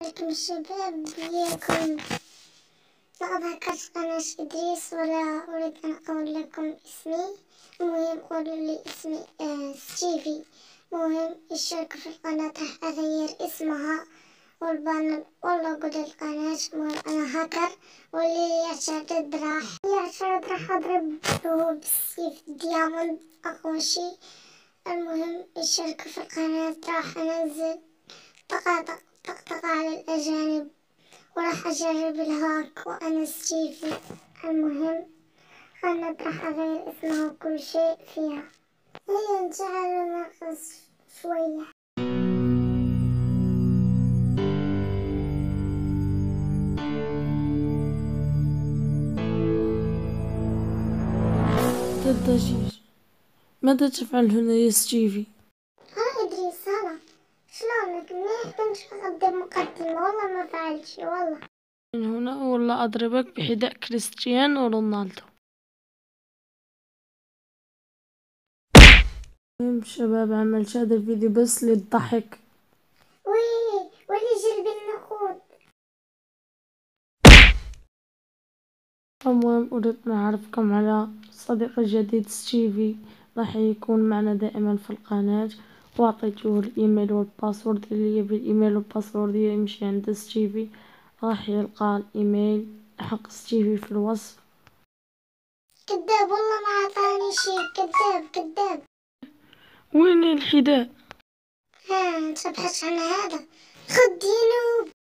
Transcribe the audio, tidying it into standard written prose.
عليكم الشباب، وياكم لقد هكرت قناة إدريس ولا أريد أن أقول لكم اسمي. المهم قولوا لي اسمي ستيفي. مهم اشتركوا في القناة، راح أغير اسمها والبانر واللوجو للقناة. المهم أنا هاكر، واللي يعترض راح أضربه بالسيف دياموند أقوى شي. المهم اشتركوا في القناة، راح أنزل طقطقة على الأجانب، وراح أجرب الهاك وأنا ستيفي. المهم قناة راح أغير اسمها وكل شيء فيها. هيا تعالوا نرقص شوية. الضجيج. ماذا تفعل هنا يا ستيفي؟ إدريس هلا، شلونك؟ منيح؟ كنت أقدم مقدمة والله ما فعلت شي والله. من هنا ولا أضربك بحذاء كريستيانو رونالدو. المهم شباب، عملت هذا الفيديو بس للضحك. ولي جلب النقود. المهم أريد أن أعرفكم على صديق جديد ستيفي، راح يكون معنا دائما في القناة، وأعطيته الإيميل والباسورد. اللي يبي الإيميل والباسورد يمشي عند ستيفي، راح يلقى الإيميل حق ستيفي في الوصف. كذاب والله ما عطاني شي، كذاب. وين الحذاء؟ ها تبحث عن هذا؟ خد ينوب.